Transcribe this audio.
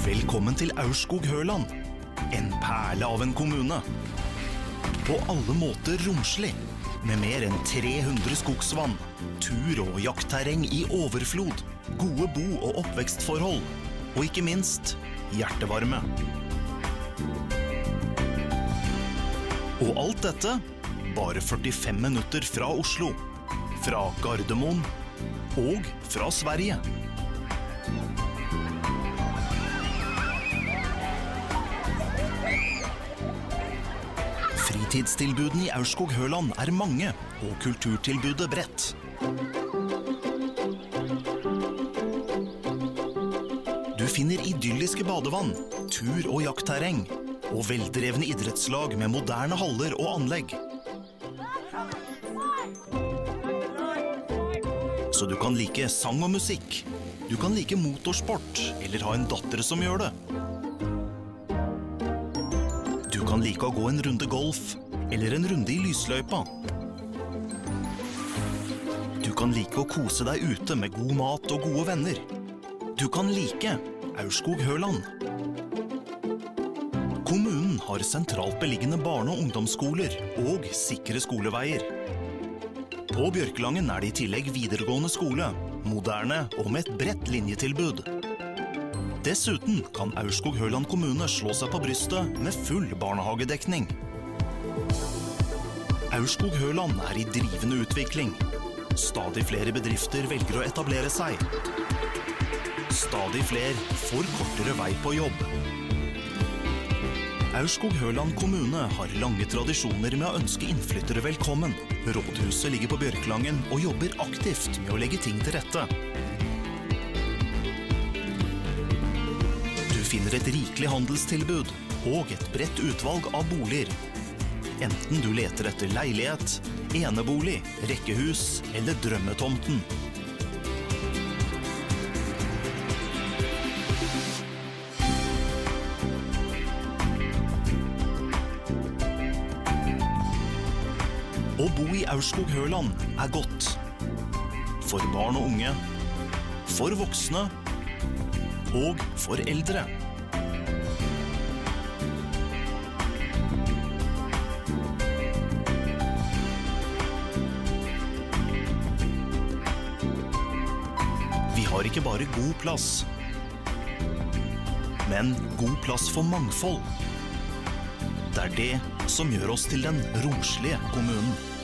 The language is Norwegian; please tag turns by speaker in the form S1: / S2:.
S1: Velkommen til Aurskog-Høland, en perle av en kommune. På alle måter romslig, med mer enn 300 skogsvann, tur- og jaktterreng i overflod, gode bo- og oppvekstforhold, og ikke minst hjertevarme. Og alt dette bare 45 minutter fra Oslo, fra Gardermoen og fra Sverige. Fritidstilbudene i Aurskog-Høland er mange, og kulturtilbudet bredt. Du finner idylliske badevann, tur- og jaktterreng, og veldrevne idrettslag med moderne haller og anlegg. Så du kan like sang og musikk, du kan like motorsport, eller ha en datter som gjør det. Du kan like å gå en runde golf, eller en runde i lysløypa. Du kan like å kose deg ute med god mat og gode venner. Du kan like Aurskog-Høland. Kommunen har sentralt beliggende barne- og ungdomsskoler og sikre skoleveier. På Bjørkelangen er det i tillegg videregående skole, moderne og med et bredt linjetilbud. Dessuten kan Aurskog-Høland kommune slå seg på brystet med full barnehagedekning. Aurskog-Høland er i drivende utvikling. Stadig flere bedrifter velger å etablere seg. Stadig flere får kortere vei på jobb. Aurskog-Høland kommune har lange tradisjoner med å ønske innflyttere velkommen. Rådhuset ligger på Bjørkelangen og jobber aktivt med å legge ting til rette. Du finner et rikelig handelstilbud og et bredt utvalg av boliger. Enten du leter etter leilighet, enebolig, rekkehus eller drømmetomten. Å bo i Aurskog-Høland er godt. For barn og unge, for voksne og for eldre. Vi har ikke bare god plass, men god plass for mangfold. Det er det som gjør oss til den romslige kommunen.